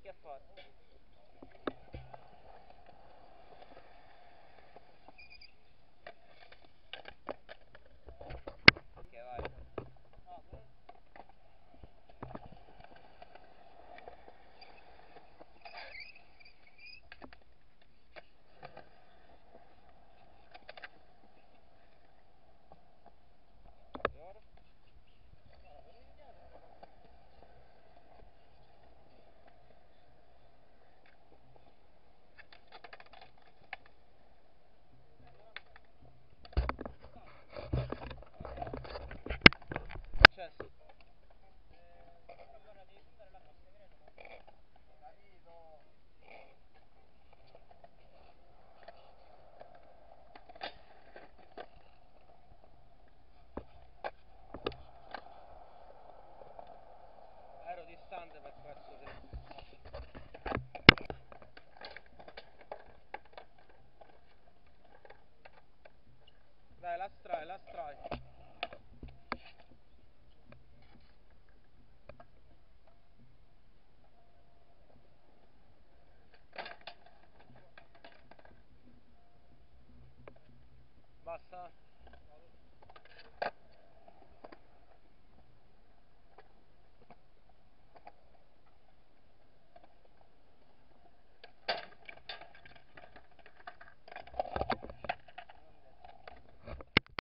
Che ha fatto? Ok, vai. E ora? Successo. Ero distante per questo tempo. Dai, la strai, la strai. Basta.